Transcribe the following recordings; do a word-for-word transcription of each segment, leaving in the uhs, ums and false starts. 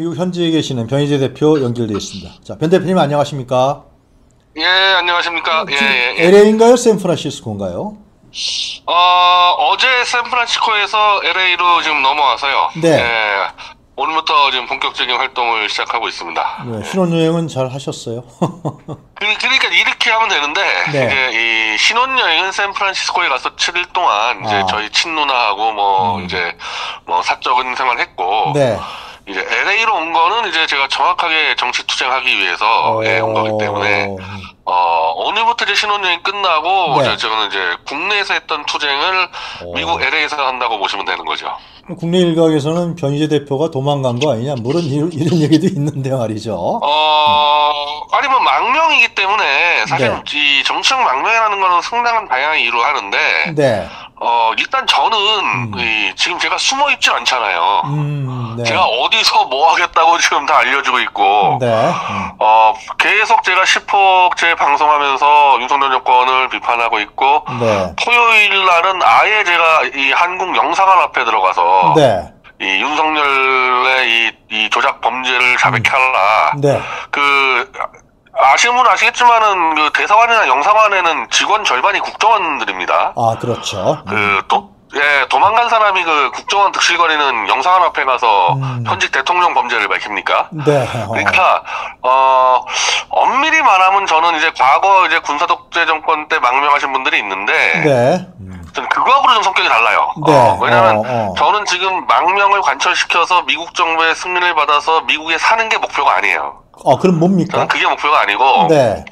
미국 현지에 계시는 변희재 대표 연결되어 있습니다. 자, 변 대표님 안녕하십니까? 예, 안녕하십니까? 예, 예, 예. 엘에이인가요? 샌프란시스코인가요? 어, 어제 샌프란시스코에서 엘에이로 지금 넘어와서요. 네. 예, 오늘부터 지금 본격적인 활동을 시작하고 있습니다. 네, 신혼여행은 잘 하셨어요? 그, 그러니까 이렇게 하면 되는데, 네. 이제 이 신혼여행은 샌프란시스코에 가서 칠 일 동안 이제 아. 저희 친누나하고 뭐 음. 이제 뭐 사적인 생활했고, 네. 이제 엘에이로 온 거는 이제 제가 정확하게 정치 투쟁하기 위해서 어... 예, 온 거기 때문에 어, 오늘부터 이제 신혼여행 끝나고 네. 이제 저는 이제 국내에서 했던 투쟁을 어... 미국 엘에이에서 한다고 보시면 되는 거죠. 국내 일각에서는 변희재 대표가 도망간 거 아니냐 뭐 이런, 이런 얘기도 있는데 말이죠. 어, 아니 뭐 망명이기 때문에 사실 네. 이 정치적 망명이라는 거는 상당한 다양한 이유를 하는데 네. 어, 일단 저는 음. 이, 지금 제가 숨어 있질 않잖아요. 음, 네. 제가 어디서 뭐 하겠다고 지금 다 알려주고 있고 네. 음. 어, 계속 제가 십폭제 방송하면서 윤석열 정권을 비판하고 있고, 네. 토요일 날은 아예 제가 이 한국 영사관 앞에 들어가서, 네. 이 윤석열의 이, 이 조작 범죄를 자백해 하라. 네. 그, 아시는 분은 아시겠지만은, 그 대사관이나 영사관에는 직원 절반이 국정원들입니다. 아, 그렇죠. 그, 또, 예, 도망간 사람이 그 국정원 득실거리는 영사관 앞에 가서 음. 현직 대통령 범죄를 밝힙니까? 네. 어. 그러니까, 어, 엄밀히 말하면 저는 이제 과거 이제 군사독재 정권 때 망명하신 분들이 있는데, 네. 음. 저는 그거하고는 좀 성격이 달라요. 네. 어, 왜냐면 어, 어. 저는 지금 망명을 관철시켜서 미국 정부의 승인을 받아서 미국에 사는 게 목표가 아니에요. 아, 그럼 뭡니까? 저는 그게 목표가 아니고, 네.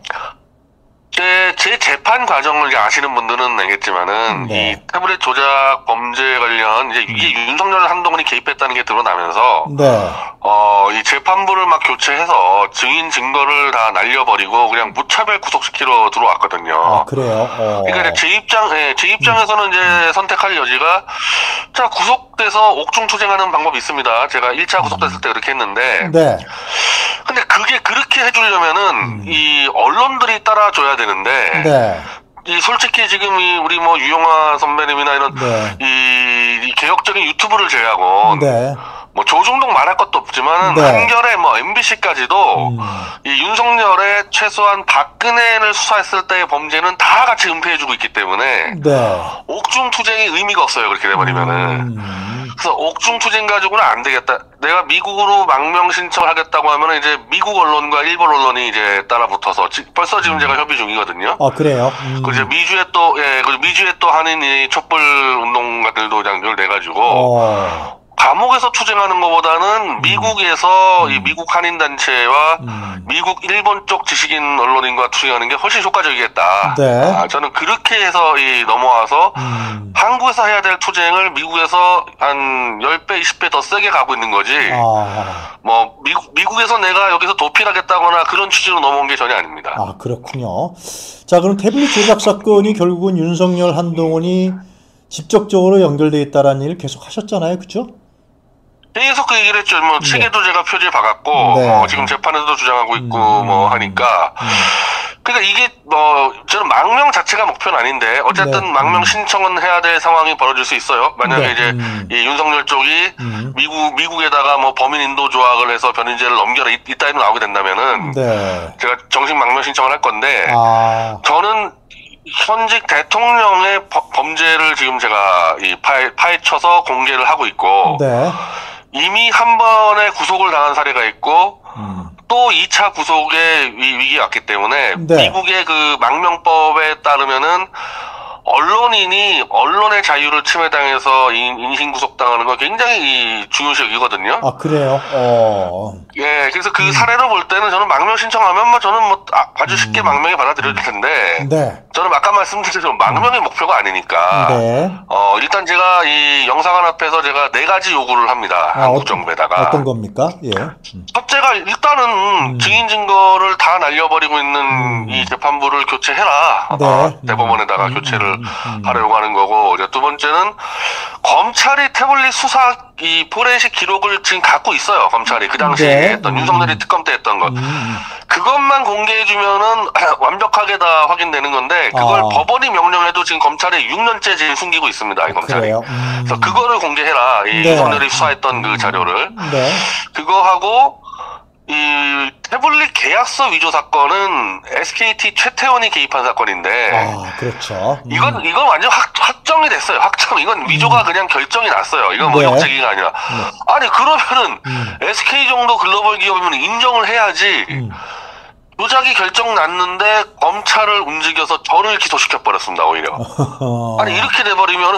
제, 제 재판 과정을 이제 아시는 분들은 알겠지만은, 네. 이 태블릿 조작 범죄 관련, 이제 이게 윤석열 한동훈이 개입했다는 게 드러나면서, 네. 어, 이 재판부를 막 교체해서 증인 증거를 다 날려버리고 그냥 무차별 구속시키러 들어왔거든요. 아, 그래요? 어. 그러니까 이제 제 입장, 예, 제 입장에서는 이제 선택할 여지가, 자, 구속돼서 옥중 투쟁하는 방법이 있습니다. 제가 일 차 구속됐을 때 그렇게 했는데, 네. 근데 그게 그렇게 해주려면은, 음. 이 언론들이 따라줘야 되는데, 네. 이 솔직히 지금 이 우리 뭐 유영아 선배님이나 이런 네. 이, 이 개혁적인 유튜브를 제외하고 네. 뭐 조중동 말할 것도 없지만 네. 한겨레 뭐 엠비씨까지도 음. 이 윤석열의 최소한 박근혜를 수사했을 때의 범죄는 다 같이 은폐해주고 있기 때문에 네. 옥중 투쟁이 의미가 없어요. 그렇게 돼버리면은. 음. 그래서 옥중 투쟁 가지고는 안 되겠다. 내가 미국으로 망명 신청을 하겠다고 하면은 이제 미국 언론과 일본 언론이 이제 따라붙어서 지, 벌써 지금 제가 협의 중이거든요. 아, 그래요? 음. 그 이제 미주에 또 예, 그 미주에 또 하는 이 촛불 운동가들도 장을 내 가지고 어. 감옥에서 투쟁하는 것보다는 미국에서 음. 이 미국 한인 단체와 음. 미국 일본 쪽 지식인 언론인과 투쟁하는 게 훨씬 효과적이겠다. 네. 아, 저는 그렇게 해서 이 넘어와서 음. 한국에서 해야 될 투쟁을 미국에서 한 십 배, 이십 배 더 세게 가고 있는 거지. 아. 뭐 미국 미국에서 내가 여기서 도피하겠다거나 그런 취지로 넘어온 게 전혀 아닙니다. 아, 그렇군요. 자, 그럼 태블릿 조작 사건이 결국은 윤석열, 한동훈이 직접적으로 연결돼 있다라는 얘기를 계속 하셨잖아요. 그렇죠? 계속 그 얘기를 했죠. 뭐, 네. 책에도 제가 표지에 박았고, 네. 어, 지금 재판에서도 주장하고 있고, 음. 뭐, 하니까. 음. 그러니까 이게, 뭐, 저는 망명 자체가 목표는 아닌데, 어쨌든 네. 망명 음. 신청은 해야 될 상황이 벌어질 수 있어요. 만약에 네. 이제, 음. 이 윤석열 쪽이 음. 미국, 미국에다가 뭐, 범인 인도 조약을 해서 변인재를 넘겨라, 이, 이따위로 나오게 된다면은, 네. 제가 정식 망명 신청을 할 건데, 아. 저는 현직 대통령의 버- 범죄를 지금 제가 이 파헤, 파헤쳐서 공개를 하고 있고, 네. 이미 한 번에 구속을 당한 사례가 있고 음. 또 이 차 구속의 위, 위기가 왔기 때문에 네. 미국의 그 망명법에 따르면은 언론인이 언론의 자유를 침해당해서 인, 인신구속당하는 건 굉장히 중요시이거든요. 아, 그래요? 어. 예, 그래서 그 음. 사례로 볼 때는 저는 망명 신청하면 뭐 저는 뭐 아, 아주 쉽게 음. 망명이 받아들여질 텐데 네. 저는 아까 말씀드린 망명이 목표가 아니니까 네. 어 일단 제가 이 영사관 앞에서 제가 네 가지 요구를 합니다. 아, 한국 어, 정부에다가. 어떤 겁니까? 예. 음. 첫째가 일단은 음. 증인 증거를 다 날려버리고 있는 음. 이 재판부를 교체해라. 네. 어, 대법원에다가 음. 교체를 음. 음. 하려고 하는 거고, 이제 두 번째는 검찰이 태블릿 수사 이 포렌식 기록을 지금 갖고 있어요. 검찰이 그 당시에 네. 했던 음. 윤석열이 특검 때 했던 것. 음. 그것만 공개해주면은 완벽하게 다 확인되는 건데 그걸 아. 법원이 명령해도 지금 검찰이 육 년째 지금 숨기고 있습니다. 이 검찰이. 그래요. 음. 그래서 그거를 공개해라. 이 네. 윤석열이 수사했던 그 자료를. 네. 그거 하고 이 태블릿 계약서 위조 사건은 에스케이티 최태원이 개입한 사건인데 아, 그렇죠. 음. 이건 이건 완전 확, 확정이 됐어요. 확정. 이건 위조가 그냥 결정이 났어요. 이건 뭐 네. 역제기가 아니라. 아니 그러면은 음. 에스케이 정도 글로벌 기업이면 인정을 해야지. 음. 조작이 결정 났는데 검찰을 움직여서 저를 기소시켜 버렸습니다. 오히려. 아니 이렇게 돼버리면은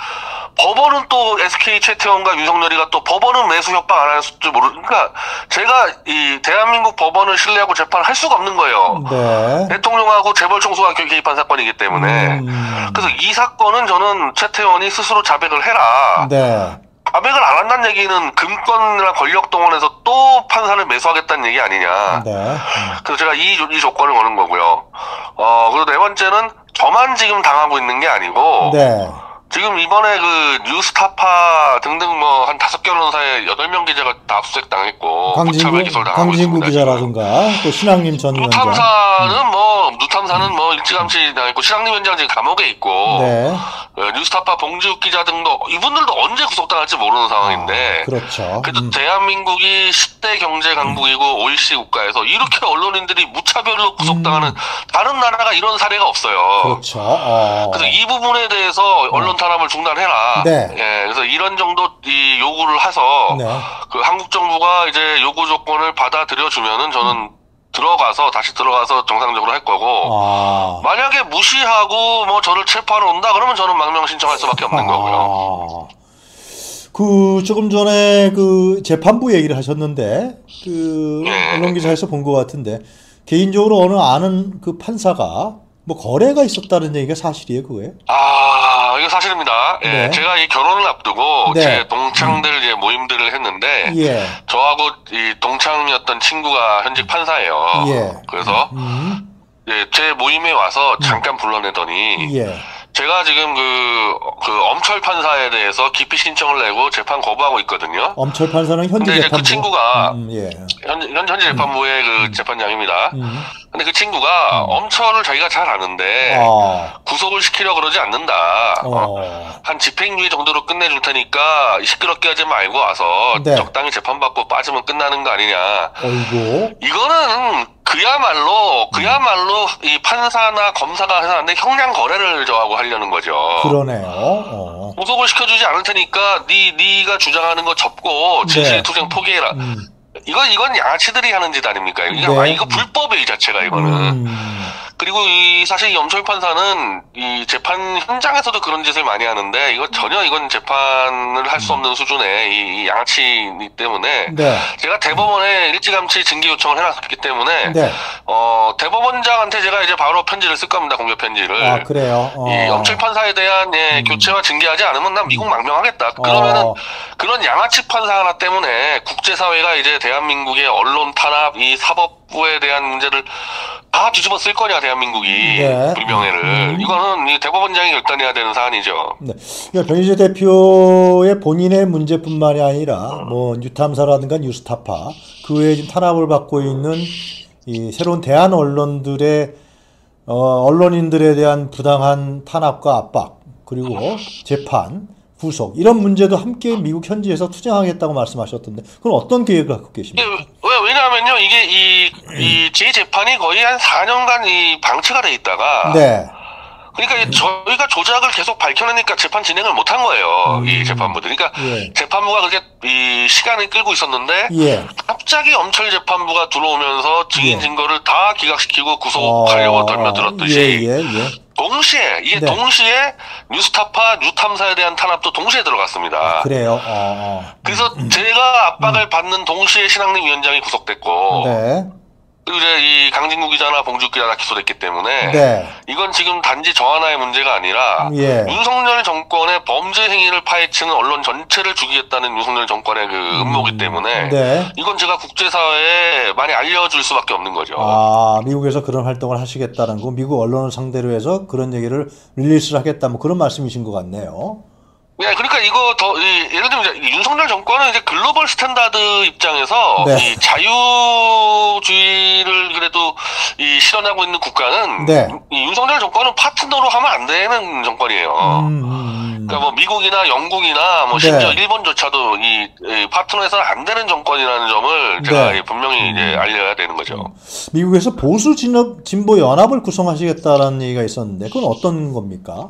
법원은 또 에스케이 최태원과 윤석열이가 또 법원은 매수 협박 안 할 줄 모르. 그러니까 제가 이 대한민국 법원을 신뢰하고 재판을 할 수가 없는 거예요. 네. 대통령하고 재벌 총수가 개입한 사건이기 때문에. 음. 그래서 이 사건은 저는 최태원이 스스로 자백을 해라. 네. 자백을 안 한다는 얘기는 금권이나 권력 동원해서 또 판사를 매수하겠다는 얘기 아니냐. 네. 음. 그래서 제가 이, 이 조건을 거는 거고요. 어, 그리고 네 번째는 저만 지금 당하고 있는 게 아니고. 네. 지금 이번에 그 뉴스타파 등등 뭐 한 다섯 개 언론사에 여덟 명 기자가 다 압수수색 당했고 강진구, 무차별 기소를 당하고 강진구 있습니다. 기자라든가 또 신학님 전 위원장. 누탐사는 뭐 누탐사는 뭐 일찌감치 당했고 신학님 위원장 지금 감옥에 있고 네. 어, 뉴스타파 봉지욱 기자 등도 이분들도 언제 구속당할지 모르는 상황인데 아, 그렇죠. 그래도 음. 대한민국이 십 대 경제 강국이고 오이시디 국가에서 이렇게 언론인들이 무차별로 구속당하는 음. 다른 나라가 이런 사례가 없어요. 그렇죠. 어. 그래서 이 부분에 대해서 언론 탄압을 중단해라. 네. 예, 그래서 이런 정도 이 요구를 해서 네. 그 한국 정부가 이제 요구 조건을 받아들여 주면은 저는 들어가서 다시 들어가서 정상적으로 할 거고 아. 만약에 무시하고 뭐 저를 체포하러 온다 그러면 저는 망명 신청할 수밖에 없는 거고요. 아. 그 조금 전에 그 재판부 얘기를 하셨는데 그 네. 언론 기사에서 본 것 같은데 개인적으로 어느 아는 그 판사가 뭐 거래가 있었다는 얘기가 사실이에요, 그거예요? 아 이거 사실입니다. 예, 네. 제가 이 결혼을 앞두고 네. 제 동창들 이제 모임들을 했는데 예. 저하고 이 동창이었던 친구가 현직 판사예요. 예. 그래서 음. 예, 제 모임에 와서 잠깐 불러내더니 예. 제가 지금 그, 그 엄철 판사에 대해서 기피 신청을 내고 재판 거부하고 있거든요. 엄철 판사는 현재 근데 이제 재판부. 그 친구가 음, 예. 현, 현, 현재 재판부의 그 재판장입니다. 음. 근데 그 친구가 엄철을 자기가 잘 아는데 아. 구속을 시키려 그러지 않는다. 어. 어. 한 집행유예 정도로 끝내줄 테니까 시끄럽게 하지 말고 와서 네. 적당히 재판받고 빠지면 끝나는 거 아니냐. 어이구. 이거는 그야말로 그야말로 이 판사나 검사가 하는데 형량 거래를 저하고 하려는 거죠. 그러네요. 어. 구속을 시켜주지 않을 테니까 네 네가 주장하는 거 접고 진실투쟁 포기해라. 음. 이건 이건 양아치들이 하는 짓 아닙니까? 이거, 네. 아, 이거 불법이에요 이 자체가 이거는. 음. 그리고 이 사실 이 엄철 판사는 이 재판 현장에서도 그런 짓을 많이 하는데 이거 전혀 이건 재판을 할 수 없는 수준의 이, 이 양아치이기 때문에 네. 제가 대법원에 일찌감치 징계 요청을 해놨기 때문에 네. 어 대법원장한테 제가 이제 바로 편지를 쓸 겁니다. 공개 편지를. 아, 그래요. 어. 이 엄철 판사에 대한 예, 음. 교체와 징계하지 않으면 난 미국 망명하겠다. 그러면은 어. 그런 양아치 판사 하나 때문에 국제사회가 이제 대한민국의 언론 탄압, 이 사법부에 대한 문제를 다 뒤집어 쓸 거냐 대한민국이 네. 불명예를. 음. 이거는 이 대법원장이 결단해야 되는 사안이죠. 네. 그러니까 변희재 대표의 본인의 문제뿐만이 아니라 뭐 뉴탐사라든가 뉴스타파 그 외에 지금 탄압을 받고 있는 이 새로운 대한 언론들의 어, 언론인들에 대한 부당한 탄압과 압박 그리고 재판 구속 이런 문제도 함께 미국 현지에서 투쟁하겠다고 말씀하셨던데 그건 어떤 계획을 갖고 계십니까? 예, 왜, 왜냐하면요 이게 이, 이 재재판이 거의 한 사 년간 이 방치가 돼 있다가 네. 그러니까 이 저희가 조작을 계속 밝혀내니까 재판 진행을 못 한 거예요. 음. 이 재판부들. 그러니까 예. 재판부가 그렇게 이 시간을 끌고 있었는데 예. 갑자기 엄철 재판부가 들어오면서 증인 예. 증거를 다 기각시키고 구속하려고 어, 덜며들었듯이 예, 예, 예. 동시에 이게 네. 동시에 뉴스타파 뉴탐사에 대한 탄압도 동시에 들어갔습니다. 그래요. 어, 어. 그래서 제가 압박을 받는 동시에 신학림 위원장이 구속됐고 네. 그리고 이제 이 강진구 기자나 봉주 기자가 기소됐기 때문에 네. 이건 지금 단지 저 하나의 문제가 아니라 예. 윤석열 정권의 범죄 행위를 파헤치는 언론 전체를 죽이겠다는 윤석열 정권의 그 음모기 때문에 네. 이건 제가 국제사회에 많이 알려줄 수밖에 없는 거죠. 아, 미국에서 그런 활동을 하시겠다는 거, 미국 언론을 상대로 해서 그런 얘기를 릴리스를 하겠다, 뭐 그런 말씀이신 것 같네요. 예, 그러니까 이거 더, 이, 예를 들면 이제 윤석열 정권은 이제 글로벌 스탠다드 입장에서 네. 이 자유주의를 그래도 이 실현하고 있는 국가는 네. 이 윤석열 정권은 파트너로 하면 안 되는 정권이에요. 음, 음. 그러니까 뭐 미국이나 영국이나 뭐 네. 심지어 일본조차도 이, 이 파트너에서는 안 되는 정권이라는 점을 제가 네. 이 분명히 이제 알려야 되는 거죠. 미국에서 보수 진보, 진보 연합을 구성하시겠다라는 얘기가 있었는데 그건 어떤 겁니까?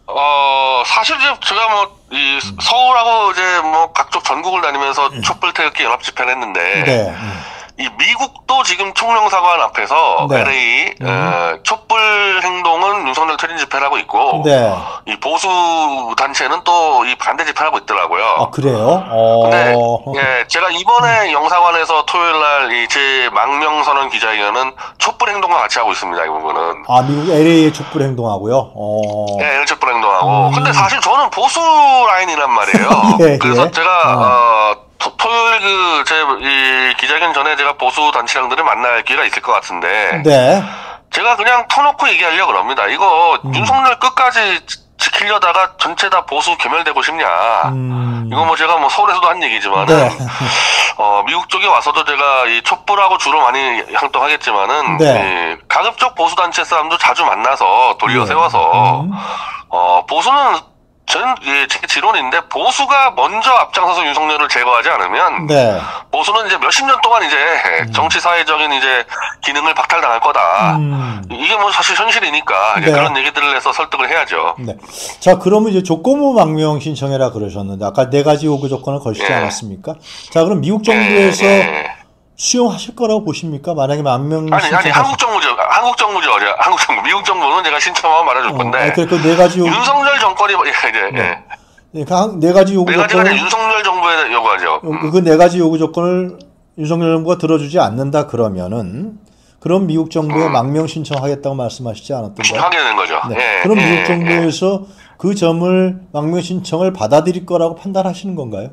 어, 사실 이제 제가 뭐, 이, 서울하고 이제 뭐, 각종 전국을 다니면서 촛불 태극기 연합 집회를 했는데, 네. 음. 이 미국도 지금 총영사관 앞에서 네. 엘에이, 어, 촛불 행동은 윤석열 퇴진 집회를 하고 있고, 네. 이 보수 단체는 또 이 반대 집회를 하고 있더라고요. 아, 그래요? 어. 근데, 예, 제가 이번에 영사관에서 토요일 날 이 제 망명선언 기자회견은 촛불 행동과 같이 하고 있습니다, 이 부분은. 아, 미국 엘에이에 촛불 행동하고요? 어. 예, 촛불 행동하고. 음. 근데 사실 저는 보수 라인이란 말이에요. 예, 그래서 예. 제가, 어. 어, 토, 토요일 그, 제, 이 기자회견 전에 제가 보수 단체장들을 만날 기회가 있을 것 같은데. 네. 제가 그냥 터놓고 얘기하려고 합니다. 이거 음. 윤석열 끝까지 지- 지키려다가 전체 다 보수 괴멸되고 싶냐. 음. 이거 뭐 제가 뭐 서울에서도 한 얘기지만은. 네. 어, 미국 쪽에 와서도 제가 이 촛불하고 주로 많이 활동하겠지만은. 네. 이 가급적 보수단체 사람도 자주 만나서 도리어 네. 세워서. 음. 어, 보수는 저는 예, 제 지론인데 보수가 먼저 앞장서서 윤석열을 제거하지 않으면 네. 보수는 이제 몇십 년 동안 이제 정치 사회적인 이제 기능을 박탈당할 거다. 음. 이게 뭐 사실 현실이니까 이제 네. 그런 얘기들을 해서 설득을 해야죠. 네. 자, 그러면 이제 조건부 망명 신청해라 그러셨는데 아까 네 가지 요구 조건을 거시지 예. 않았습니까? 자, 그럼 미국 정부에서 예, 예. 수용하실 거라고 보십니까? 만약에 망명 아니 아니 신청하시- 한국 정부죠. 한국 정부죠. 제가 한국 정부. 미국 정부는 제가 신청하면 말해줄 건데. 어, 아니, 그러니까 네 가지 요구, 윤석열 정권이 뭐- 예, 이제 네. 예. 네, 그 한- 네 가지 요구 네 가지가 조건을 이제 윤석열 정부에 요구하죠. 음. 그 네 가지 요구 조건을 윤석열 정부가 들어주지 않는다 그러면은 그럼 미국 정부에 음. 망명 신청하겠다고 말씀하시지 않았던가요? 하게 되는 거죠. 네. 예, 그럼 예, 미국 예. 정부에서 그 점을 망명 신청을 받아들일 거라고 판단하시는 건가요?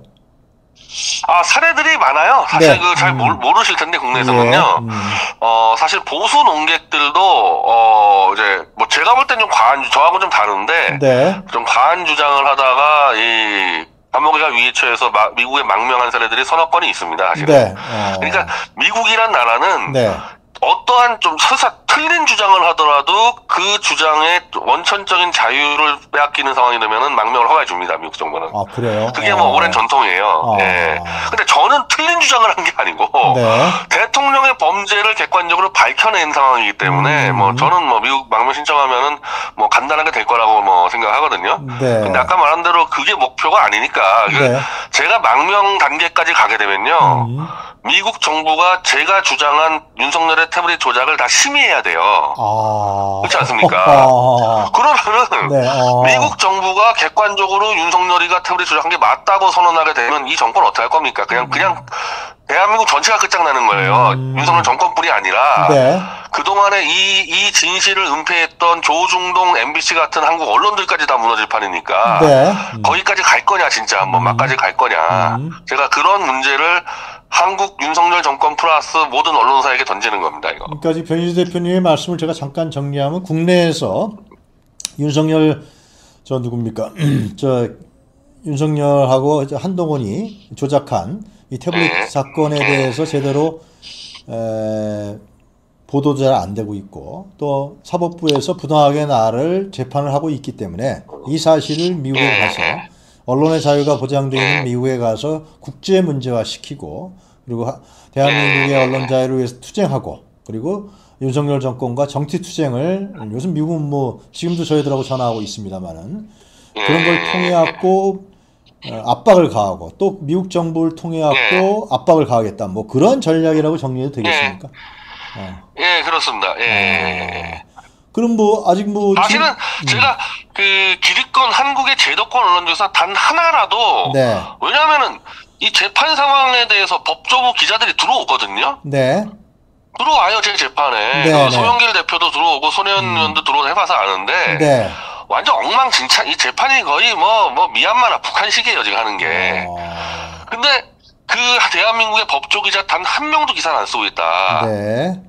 아, 사례들이 많아요. 사실 네. 그 잘 음. 모르실 텐데, 국내에서는요. 예, 음. 어, 사실 보수 농객들도, 어, 이제, 뭐 제가 볼 땐 좀 과한, 저하고 좀 다른데, 네. 좀 과한 주장을 하다가, 이, 감옥에가 위에 처해서 마- 미국에 망명한 사례들이 서너 건이 있습니다, 사실은. 네. 어. 그러니까, 미국이란 나라는, 네. 어떠한 좀 설사 틀린 주장을 하더라도 그 주장의 원천적인 자유를 빼앗기는 상황이 되면은 망명을 허가해 줍니다, 미국 정부는. 아, 그래요? 그게 어. 뭐 오랜 전통이에요. 어. 예. 근데 저는 틀린 주장을 한 게 아니고 네. 대통령의 범죄를 객관적으로 밝혀낸 상황이기 때문에 음. 뭐 저는 뭐 미국 망명 신청하면은 뭐 간단하게 될 거라고 뭐 생각하거든요. 네. 근데 아까 말한 대로 그게 목표가 아니니까 그 네. 제가 망명 단계까지 가게 되면요. 음. 미국 정부가 제가 주장한 윤석열의 태블릿 조작을 다 심의해야 돼요. 아. 그렇지 않습니까? 아. 그러면은 네. 어. 미국 정부가 객관적으로 윤석열이가 태블릿 조작한 게 맞다고 선언하게 되면 이 정권 어떻게 할 겁니까? 그냥 그냥 대한민국 전체가 끝장나는 거예요. 음. 윤석열 정권뿐이 아니라 네. 그동안에 이, 이 진실을 은폐했던 조중동 엠비씨 같은 한국 언론들까지 다 무너질 판이니까 네. 음. 거기까지 갈 거냐 진짜 한번 막까지 갈 거냐. 음. 제가 그런 문제를 한국 윤석열 정권 플러스 모든 언론사에게 던지는 겁니다. 이거. 그러니까 지금 변희재 대표님의 말씀을 제가 잠깐 정리하면 국내에서 윤석열 저 누굽니까? 저 윤석열하고 이제 한동훈이 조작한 이 태블릿 네. 사건에 대해서 제대로 에, 보도도 잘 안 되고 있고 또 사법부에서 부당하게 나를 재판을 하고 있기 때문에 이 사실을 미국에 가서 언론의 자유가 보장되어 있는 미국에 가서 국제 문제화 시키고 그리고 하- 대한민국의 언론 자유를 위해서 투쟁하고 그리고 윤석열 정권과 정치 투쟁을 요즘 미국은 뭐 지금도 저희들하고 전화하고 있습니다만은 그런 걸 통해 갖고 어, 압박을 가하고 또 미국 정부를 통해 갖고 압박을 가하겠다 뭐 그런 전략이라고 정리해도 되겠습니까? 어. 예, 그렇습니다. 예, 예. 어. 그럼 뭐 아직 뭐 사실은 지금- 제가 그 기득권 한국의 제도권 언론 중에서 단 하나라도 네. 왜냐하면은 이 재판 상황에 대해서 법조부 기자들이 들어오거든요. 네. 들어와요 제 재판에. 네, 그 네. 송영길 대표도 들어오고 손혜원 의원도 들어오고 해봐서 아는데 네. 완전 엉망진창. 이 재판이 거의 뭐 뭐 미얀마나 북한식이에요 지금 하는 게. 어. 근데 그 대한민국의 법조 기자 단 한 명도 기사를 안 쓰고 있다. 네. 음.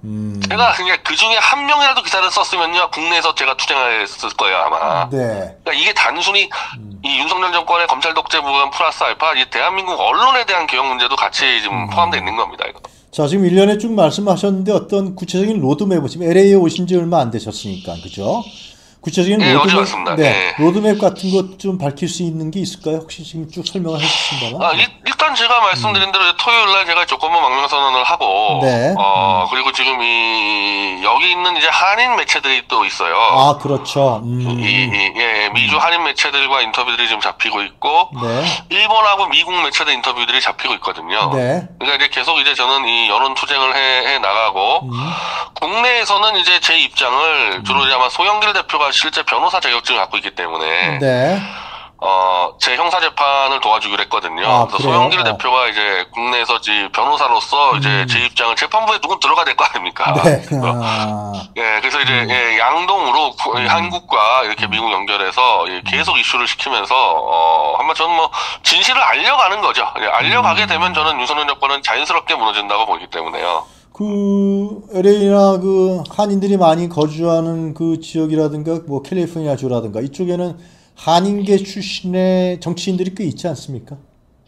제가 그냥 그 중에 한 명이라도 기사를 썼으면요, 국내에서 제가 투쟁했을 거예요, 아마. 네. 그러니까 이게 단순히 이 윤석열 정권의 검찰 독재 부분 플러스 알파, 이 대한민국 언론에 대한 개혁 문제도 같이 지금 포함되어 있는 겁니다, 이거. 자, 지금 일 년에 쭉 말씀하셨는데 어떤 구체적인 로드맵을 지금 엘에이에 오신 지 얼마 안 되셨으니까, 그죠? 구체적인 네, 어제 로드맵, 왔습니다. 네, 네. 로드맵 같은 것 좀 밝힐 수 있는 게 있을까요? 혹시 지금 쭉 설명을 해주신다면? 아, 일, 일단 제가 말씀드린 대로 토요일 날 제가 조건부 망명 선언을 하고, 네. 어, 그리고 지금 이, 여기 있는 이제 한인 매체들이 또 있어요. 아, 그렇죠. 음. 이, 이, 예, 미주 한인 매체들과 인터뷰들이 지금 잡히고 있고, 네. 일본하고 미국 매체들 인터뷰들이 잡히고 있거든요. 네. 그러니까 이제 계속 이제 저는 이 여론 투쟁을 해, 해 나가고, 음. 국내에서는 이제 제 입장을 주로 이제 아마 소영길 대표가 실제 변호사 자격증을 갖고 있기 때문에, 네. 어, 제 형사 재판을 도와주기로 했거든요. 아, 그래서 그래요? 소영길 어. 대표가 이제 국내에서 지 변호사로서 이제 제 입장을 재판부에 누군 들어가야 될 거 아닙니까? 네. 그래서 아, 예, 그래서 이제 예, 양동으로 구- 한국과 이렇게 미국 연결해서 예, 계속 이슈를 시키면서 어, 한번 저는 뭐 진실을 알려가는 거죠. 예, 알려가게 되면 저는 윤석열 정권은 자연스럽게 무너진다고 보기 때문에요. 그 엘에이나 그 한인들이 많이 거주하는 그 지역이라든가 뭐 캘리포니아 주라든가 이쪽에는 한인계 출신의 정치인들이 꽤 있지 않습니까?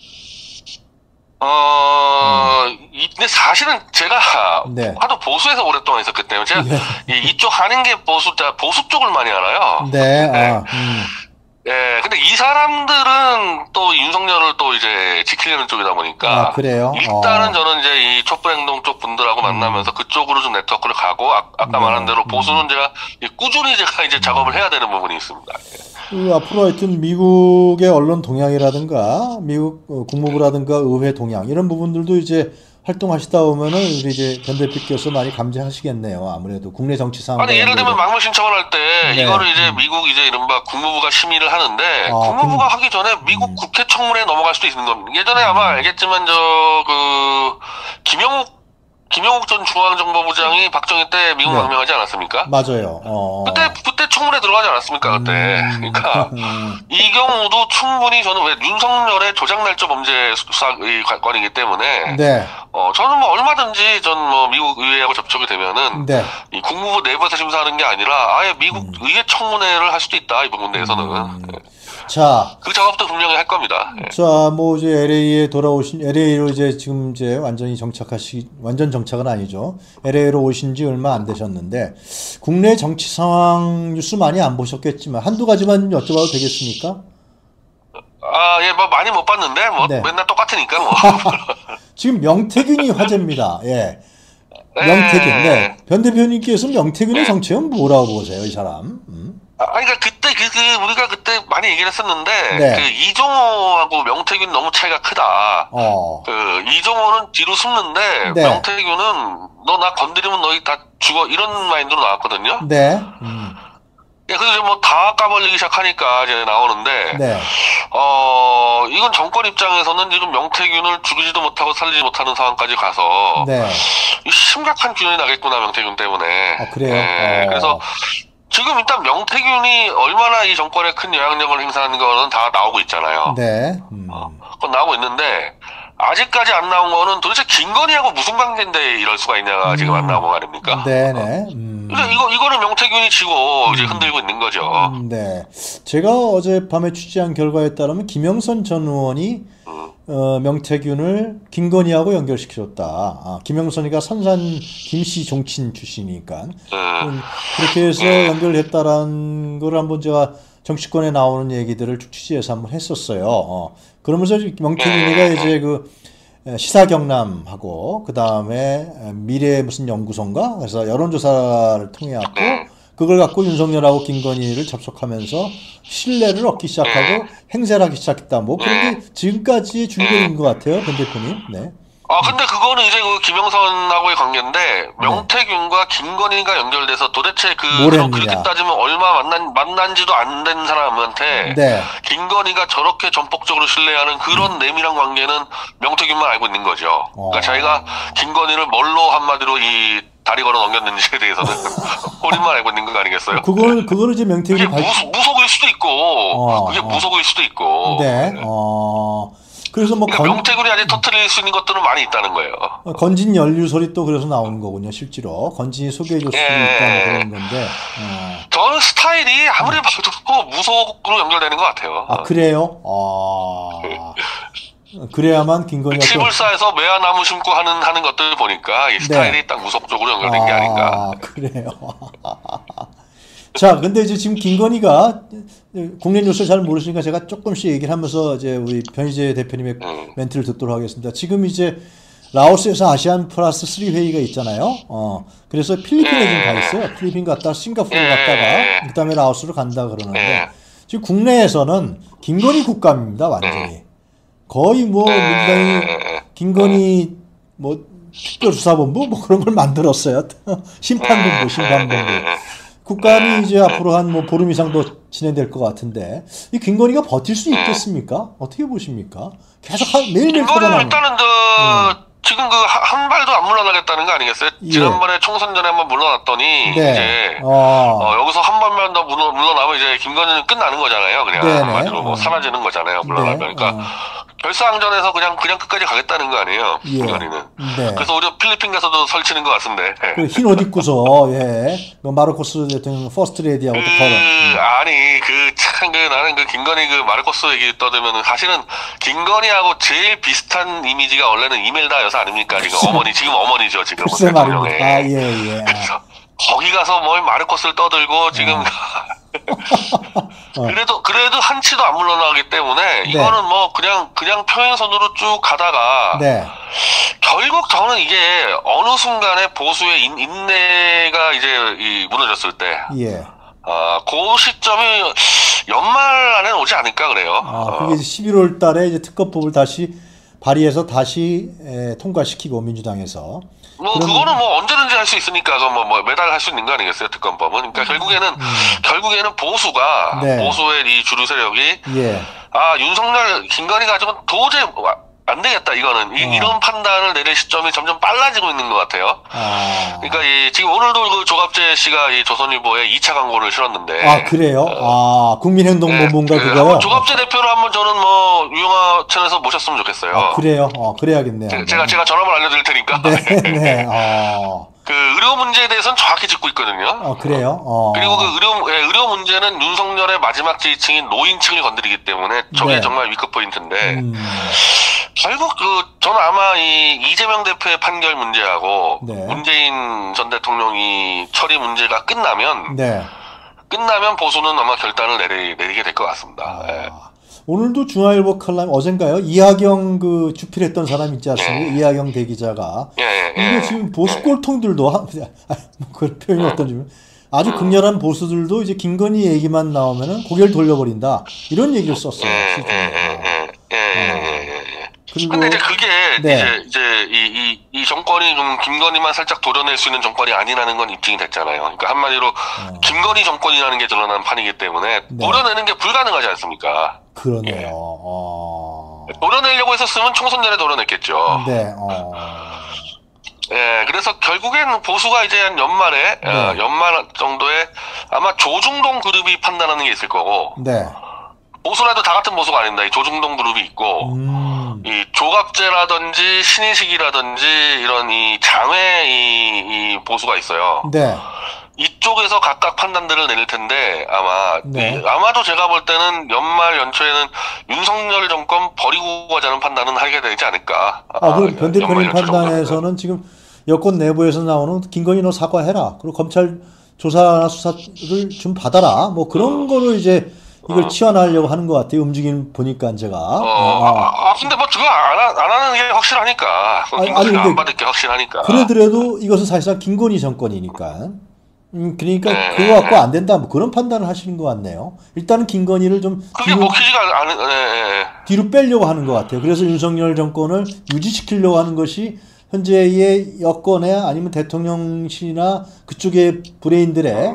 어, 이- 근데 사실은 제가 네. 하도 보수에서 오랫동안 있었기 때문에 제가 네. 이- 이쪽 한인계 보수, 보수 쪽을 많이 알아요. 네. 네. 아, 음. 예, 근데 이 사람들은 또 윤석열을 또 이제 지키려는 쪽이다 보니까. 아, 그래요? 일단은 어. 저는 이제 이 촛불행동 쪽 분들하고 만나면서 그쪽으로 좀 네트워크를 가고, 아, 아까 네. 말한 대로 보수는 제가 이 꾸준히 제가 이제 작업을 해야 되는 부분이 있습니다. 그 앞으로 하여튼 미국의 언론 동향이라든가 미국 어, 국무부라든가 의회 동향 이런 부분들도 이제 활동하시다 보면은 우리 이제 변 대표께서 많이 감지하시겠네요. 아무래도 국내 정치 상황. 아니, 예를 들면 망명 신청을 할 때, 네. 이거를 이제 미국 이제 이른바 국무부가 심의를 하는데, 아, 국무부가 그- 하기 전에 미국 음. 국회 청문회에 넘어갈 수도 있는 겁니다. 예전에 아마 알겠지만, 저, 그, 김영욱, 김영욱 전 중앙정보부장이 박정희 때 미국 네. 망명하지 않았습니까? 맞아요. 어. 그때, 그때 청문회 들어가지 않았습니까, 그때. 음. 그러니까, 음. 이 경우도 충분히 저는 왜 윤석열의 조작날조 범죄 수사의 관건이기 때문에, 네. 어, 저는 뭐 얼마든지 전 뭐 미국 의회하고 접촉이 되면은, 네. 이 국무부 내부에서 심사하는 게 아니라 아예 미국 음. 의회 청문회를 할 수도 있다, 이 부분 내에서는. 음. 네. 자, 그 작업도 분명히 할 겁니다. 네. 자, 뭐 이제 엘에이에 돌아오신 엘에이로 이제 지금 이제 완전히 정착하시 완전 정착은 아니죠. 엘에이로 오신 지 얼마 안 되셨는데 국내 정치 상황 뉴스 많이 안 보셨겠지만 한두 가지만 여쭤봐도 되겠습니까? 아, 예, 뭐 많이 못 봤는데, 뭐 네. 맨날 똑같으니까, 뭐. 지금 명태균이 화제입니다. 예. 네. 명태균. 네. 변 대표님께서 명태균의 네. 정체는 뭐라고 보세요, 이 사람? 음. 아, 그러니까 그때 그, 그 우리가 그때 많이 얘기를 했었는데, 네. 그 이종호하고 명태균 너무 차이가 크다. 어. 그 이종호는 뒤로 숨는데 네. 명태균은 너 나 건드리면 너희 다 죽어 이런 마인드로 나왔거든요. 네. 음. 예, 그래서 이제 뭐 다 까발리기 시작하니까 이제 나오는데, 네. 어, 이건 정권 입장에서는 지금 명태균을 죽이지도 못하고 살리지 못하는 상황까지 가서, 네. 이 심각한 균열이 나겠구나, 명태균 때문에. 아, 그래요? 예, 어. 그래서 지금 일단 명태균이 얼마나 이 정권에 큰 영향력을 행사하는 거는 다 나오고 있잖아요. 네. 음. 그건 나오고 있는데, 아직까지 안 나온 거는 도대체 김건희하고 무슨 관계인데 이럴 수가 있냐가 지금 안 나온 거 아닙니까? 네네. 음. 그래서 이거, 이거는 명태균이 지고 이제 흔들고 있는 거죠. 음, 네. 제가 어젯밤에 취재한 결과에 따르면 김영선 전 의원이 음. 어, 명태균을 김건희하고 연결시켜줬다. 아, 김영선이가 선산 김씨 종친 출신이니까. 음, 음, 그렇게 해서 연결했다라는 걸 한번 제가 정치권에 나오는 얘기들을 쭉 취재해서 한번 했었어요. 어. 그러면서 명태균이가 이제 그 시사 경남하고 그 다음에 미래 무슨 연구소인가 그래서 여론조사를 통해 갖고 그걸 갖고 윤석열하고 김건희를 접촉하면서 신뢰를 얻기 시작하고 행세를 하기 시작했다. 뭐 그런 게 지금까지의 줄거리인 것 같아요, 변 대표님. 네. 아, 근데 그거는 이제 그 김영선하고의 관계인데, 명태균과 김건희가 연결돼서 도대체 그, 뭘 그럼 했느냐. 그렇게 따지면 얼마 만난, 만난지도 안 된 사람한테, 네. 김건희가 저렇게 전폭적으로 신뢰하는 그런 내밀한 관계는 명태균만 알고 있는 거죠. 그러니까 어. 자기가 김건희를 뭘로 한마디로 이 다리 걸어 넘겼는지에 대해서는 본인만 알고 있는 거 아니겠어요? 그걸 그거를 이제 그게 명태균이 발... 무, 무속일 수도 있고, 어, 그게 어. 무속일 수도 있고. 네. 어. 그래서 뭐 그러니까 건, 명태균이 아직 터뜨릴 수 있는 것들은 많이 있다는 거예요. 건진 연류설이 또 그래서 나오는 거군요, 실제로. 건진이 소개해줄 수도 예. 있다, 뭐 그런 건데. 어. 저는 스타일이 아무리 봐도 무속으로 연결되는 것 같아요. 아, 그래요? 아. 그래야만 김건희가 또- 치불사에서 매화나무 심고 하는 하는 것들 보니까 이 스타일이 딱 무속 쪽으로 연결된 게 아닌가. 아, 그래요. 자, 근데 이제 지금 김건희가 국내 뉴스 잘 모르시니까 제가 조금씩 얘기를 하면서 이제 우리 변희재 대표님의 음. 멘트를 듣도록 하겠습니다. 지금 이제 라오스에서 아시안 플러스 삼 회의가 있잖아요. 어, 그래서 필리핀에 지금 가 있어요. 필리핀 갔다가 싱가포르 예. 갔다가 그다음에 라오스로 간다 그러는데 예. 지금 국내에서는 김건희 국감입니다, 완전히. 거의 뭐 민주당이 김건희 뭐 특별수사본부 뭐 그런 걸 만들었어요. 심판본부, 심판본부. 국감이 이제 앞으로 한 뭐 보름 이상 더 진행될 것 같은데 이 김건희가 버틸 수 있겠습니까? 어떻게 보십니까? 계속 한, 매일매일 이거는 터져나오는. 일단은 저 지금 그 한 발도 안 물러나겠다는 거 아니겠어요? 예. 지난번에 총선 전에 한번 물러났더니 네. 이제 어. 어, 여기서 한 번만 더 물러, 물러나면 이제 김건희는 끝나는 거잖아요. 그냥 네네. 한마디로 뭐 어. 사라지는 거잖아요. 물러나면. 네. 그러니까 어. 결사항전에서 그냥 그냥 끝까지 가겠다는 거 아니에요. 예. 김건희는. 네. 그래서 우리 필리핀 가서도 설치는 것 같은데. 그 흰 옷 입고서 예. 그 마르코스 대통령 퍼스트 레디하고 또 그, 걸어. 아니, 그, 참, 그, 나는 그 김건희 그 마르코스 얘기 떠들면은 사실은 김건희하고 제일 비슷한 이미지가 원래는 이멜다 여사 아닙니까? 지금 어머니, 지금 어머니죠, 지금. 글쎄 대통령의. 말입니다. 아, 예, 예. 그래서 거기 가서 뭘 마르코스를 떠들고 지금. 어. 그래도, 그래도 한치도 안 물러나기 때문에 이거는 뭐 그냥, 그냥 평행선으로 쭉 가다가. 네. 결국 저는 이게 어느 순간에 보수의 인, 인내가 이제 이 무너졌을 때. 예. 아, 그 시점이 연말 안에 오지 않을까 그래요. 아, 그게 이제 십일월 달에 이제 특검법을 다시 발의해서 다시 에, 통과시키고 민주당에서. 뭐 그럼- 그거는 뭐 언제든지 할 수 있으니까 그 뭐, 뭐 매달 할 수 있는 거 아니겠어요 특검법은. 그러니까 결국에는 결국에는 보수가 음. 네. 보수의 이 주류 세력이 예. 아 윤석열 김건희 가지고는 도저히 안 되겠다 이거는 이, 어. 이런 판단을 내릴 시점이 점점 빨라지고 있는 것 같아요. 아. 그러니까 이 지금 오늘도 그 조갑재 씨가 이 조선일보에 이 차 광고를 실었는데. 아, 그래요? 아, 국민행동본부인가 네, 그 그거요? 한번 조갑재 대표를 한번 저는 뭐 유영아천에서 모셨으면 좋겠어요. 아, 그래요? 어, 그래야겠네요. 제- 제가 제가 전화번호 알려드릴 테니까. 네, 네. 어. 그 의료 문제에 대해서는 정확히 짚고 있거든요. 어, 그래요? 어. 그리고 그 의료 예, 의료 문제는 윤석열의 마지막 지지층인 노인층을 건드리기 때문에 저게 네. 정말 위급 포인트인데 음. 결국 그 저는 아마 이 이재명 대표의 판결 문제하고 네. 문재인 전 대통령이 처리 문제가 끝나면 네. 끝나면 보수는 아마 결단을 내리, 내리게 될 것 같습니다. 예. 아, 오늘도 중앙일보 칼럼 어젠가요? 이하경 그 주필했던 사람 있지 않습니까? 이하경 대기자가 예, 예, 예. 이게 지금 보수 꼴통들도 하- 아, 뭐 그 표현이 어떤지 아주 극렬한 보수들도 이제 김건희 얘기만 나오면은 고개를 돌려버린다 이런 얘기를 썼어요. 예, 실제로. 예, 예, 예, 예, 예, 예, 예. 그리고 근데 이제 그게 네. 이제 이제 이, 이, 이 정권이 좀 김건희만 살짝 도려낼 수 있는 정권이 아니라는 건 입증이 됐잖아요. 그러니까 한마디로 김건희 정권이라는 게 드러난 판이기 때문에 네. 도려내는 게 불가능하지 않습니까? 그러네요. 어. 도려내려고 했었으면 총선 전에 도려냈겠죠. 네. 어. 예, 그래서 결국엔 보수가 이제 한 연말에 네. 어, 연말 정도에 아마 조중동 그룹이 판단하는 게 있을 거고 네. 보수라도 다 같은 보수가 아닙니다. 이 조중동 그룹이 있고. 음. 이 조갑제라든지 신의식이라든지 이런 이 장외 이, 이 보수가 있어요. 네. 이쪽에서 각각 판단들을 내릴 텐데 아마 네. 이- 아마도 제가 볼 때는 연말 연초에는 윤석열 정권 버리고 가자는 판단은 하게 되지 않을까. 아, 그럼 변 대표님 연말 연초 정도는. 판단에서는 지금 여권 내부에서 나오는 김건희 너 사과해라. 그리고 검찰 조사나 수사를 좀 받아라. 뭐 그런 거로 이제 이걸 치환하려고 하는 것 같아요. 움직임 보니까 제가. 어, 어, 아, 아, 근데 뭐 그거 안, 하- 안 하는 게 확실하니까. 아니, 김건희가 아니, 근데 안 받을 게 확실하니까. 그러더라도 이것은 사실상 김건희 정권이니까. 음, 그러니까 네. 그거 갖고 안 된다. 뭐 그런 판단을 하시는 것 같네요. 일단은 김건희를 좀 그게 뒤로, 먹히지가 않은, 예, 예. 뒤로 빼려고 하는 것 같아요. 그래서 윤석열 정권을 유지시키려고 하는 것이 현재의 여권에 아니면 대통령실이나 그쪽의 브레인들의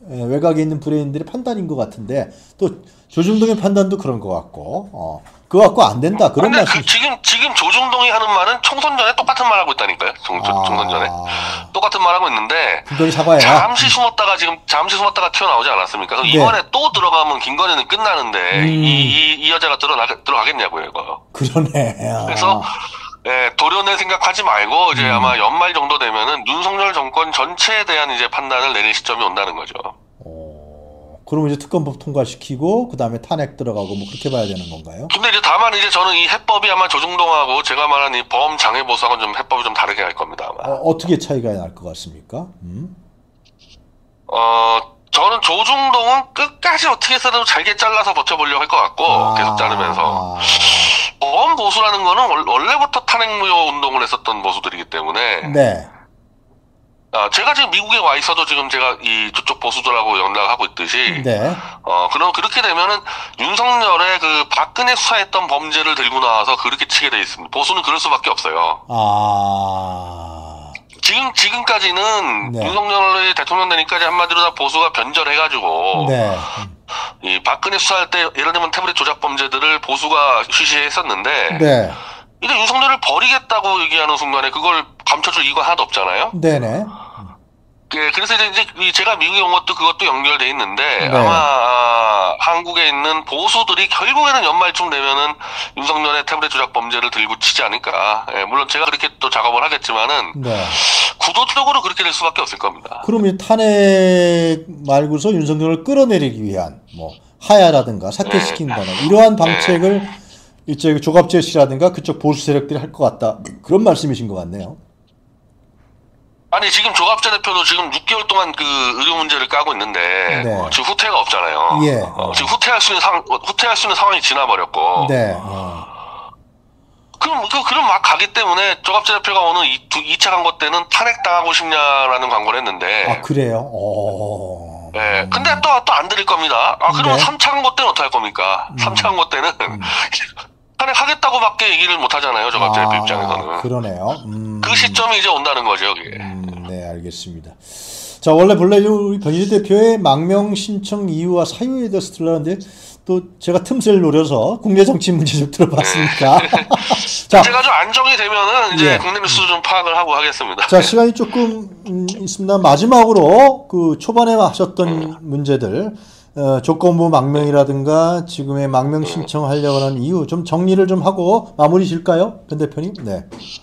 예, 외곽에 있는 브레인들의 판단인 것 같은데 또 조중동의 판단도 그런 것 같고 어, 그거 갖고 안 된다 그런 근데 말씀. 그 지금 지금 조중동이 하는 말은 총선 전에 똑같은 말 하고 있다니까요. 총, 아, 총선 전에 똑같은 말 하고 있는데 김건희 사과해라. 잠시 숨었다가 지금 잠시 숨었다가 튀어나오지 않았습니까? 그래서 네. 이번에 또 들어가면 김건희는 끝나는데 음. 이, 이, 이 여자가 들어나, 들어가겠냐고요 이거. 그러네. 아. 그래서 예, 도려낼 생각하지 말고 이제 음. 아마 연말 정도 되면은 윤석열 정권 전체에 대한 이제 판단을 내릴 시점이 온다는 거죠. 어, 그러면 이제 특검법 통과시키고 그 다음에 탄핵 들어가고 뭐 그렇게 봐야 되는 건가요? 근데 이제 다만 이제 저는 이 해법이 아마 조중동하고 제가 말한 이 범 장애 보수하고는 좀 해법이 좀 다르게 할 겁니다 아마. 어, 어떻게 차이가 날 것 같습니까? 음? 어, 저는 조중동은 끝까지 어떻게 해서든 잘게 잘라서 버텨보려고 할 것 같고, 아, 계속 자르면서. 아, 보험 보수라는 거는 원- 원래부터 탄핵무효 운동을 했었던 보수들이기 때문에, 네. 아, 제가 지금 미국에 와 있어도 지금 제가 이 저쪽 보수들하고 연락하고 있듯이, 네. 어, 그럼 그렇게 되면은 윤석열의 그 박근혜 수사했던 범죄를 들고 나와서 그렇게 치게 돼 있습니다. 보수는 그럴 수밖에 없어요. 아, 지금, 지금까지는 네. 윤석열이 대통령 되니까지 한마디로 다 보수가 변절해가지고, 네. 이 박근혜 수사할 때 예를 들면 태블릿 조작 범죄들을 보수가 쉬쉬했었는데 네. 이제 윤석열을 버리겠다고 얘기하는 순간에 그걸 감춰줄 이유가 하나도 없잖아요. 네네. 예, 그래서 이제 이 제가 미국에 온 것도 그것도 연결돼 있는데 네. 아마 아, 한국에 있는 보수들이 결국에는 연말쯤 되면은 윤석열의 태블릿 조작 범죄를 들고 치지 않을까. 예, 물론 제가 그렇게 또 작업을 하겠지만은 네. 구도적으로 그렇게 될 수밖에 없을 겁니다. 그러면 탄핵 말고서 윤석열을 끌어내리기 위한 뭐 하야라든가 사퇴시킨다는 이러한 방책을 이제 조갑재 씨라든가 그쪽 보수 세력들이 할 것 같다. 그런 말씀이신 것 같네요. 아니 지금 조갑재 대표도 지금 육 개월 동안 그 의료 문제를 까고 있는데 네. 어, 지금 후퇴가 없잖아요. 예. 어, 지금 후퇴할 수 있는 상 후퇴할 수 있는 상황이 지나버렸고. 네. 어. 그럼 그 그럼 막 가기 때문에 조갑재 대표가 오늘 이 이 차 광고 때는 탄핵 당하고 싶냐라는 광고를 했는데. 아 그래요? 오. 예. 근데 또 또 안 드릴 겁니다. 아 그러면 네. 삼 차 광고 때는 어떻게 할 겁니까? 삼 차 광고 때는 탄핵하겠다고밖에 얘기를 못 하잖아요. 조갑재 대표 입장에서는. 그러네요. 음. 그 시점이 이제 온다는 거죠, 그게. 음, 네, 알겠습니다. 자, 원래 본래 우리 변희재 대표의 망명 신청 이유와 사유에 대해서 들었는데 또 제가 틈새를 노려서 국내 정치 문제 좀 들어봤으니까. 자, 제가 좀 안정이 되면은 이제 예. 국내 뉴스 좀 파악을 하고 하겠습니다. 자, 시간이 조금 음, 있습니다. 마지막으로 그 초반에 하셨던 문제들, 어, 조건부 망명이라든가 지금의 망명 신청하려고 하는 이유 좀 정리를 좀 하고 마무리 질까요? 변 대표님? 네.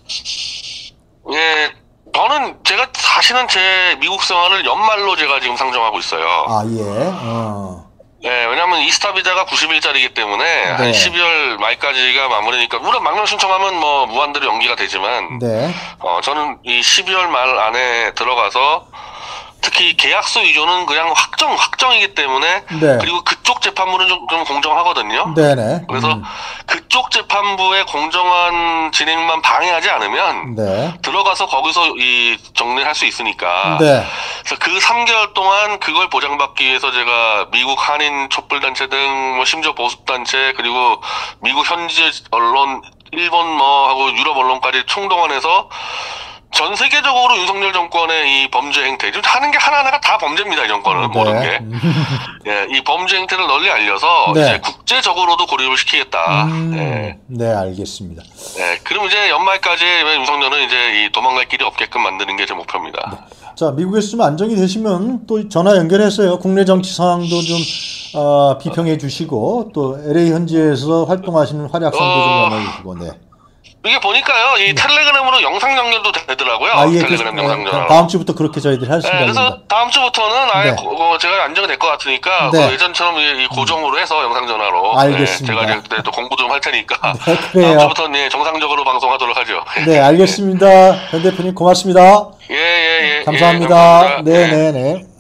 예, 저는 제가 사실은 제 미국 생활을 연말로 제가 지금 상정하고 있어요. 아, 예. 어. 예, 왜냐면 이스타 비자가 구십 일짜리이기 때문에 네. 한 십이월 말까지가 마무리니까 물론 망명 신청하면 뭐 무한대로 연기가 되지만 네. 어 저는 이 십이월 말 안에 들어가서 특히 계약서 위조는 그냥 확정 확정이기 때문에 네. 그리고 그쪽 재판부는 좀, 좀 공정하거든요. 네네. 그래서 음. 그쪽 재판부의 공정한 진행만 방해하지 않으면 네. 들어가서 거기서 이 정리를 할 수 있으니까. 네. 그래서 그 삼 개월 동안 그걸 보장받기 위해서 제가 미국 한인 촛불단체 등 뭐 심지어 보수단체 그리고 미국 현지 언론 일본 뭐 하고 유럽 언론까지 총동원해서 전 세계적으로 윤석열 정권의 이 범죄 행태, 지금 하는 게 하나하나가 다 범죄입니다, 이 정권은, 모든 게. 예, 이 범죄 행태를 널리 알려서, 네. 이제 국제적으로도 고립을 시키겠다. 음, 예. 네, 알겠습니다. 예, 그럼 이제 연말까지 윤석열은 이제 이 도망갈 길이 없게끔 만드는 게 제 목표입니다. 자, 미국에서 좀 안정이 되시면 또 전화 연결해서요. 국내 정치 상황도 좀 어, 비평해 주시고 또 엘에이 현지에서 활동하시는 활약상도 어... 좀 나눠 주시고, 네. 이게 보니까요, 이 텔레그램으로 영상 연결도 되더라고요. 아, 예, 텔레그램 그, 영상 어, 전화. 다음 주부터 그렇게 저희들이 할 네, 생각입니다. 그래서 다음 주부터는 아예 네. 고- 어, 제가 안정이 될 것 같으니까 네. 그 예전처럼 이, 이 고정으로 해서 영상 전화로 알겠습니다. 네, 제가 이제 그때 또 공부 좀 할 테니까 네, 그래요. 다음 주부터는 예, 정상적으로 방송하도록 하죠. 네, 알겠습니다. 변 대표님 고맙습니다. 예, 예, 예. 감사합니다. 예, 감사합니다. 네, 예. 네, 네.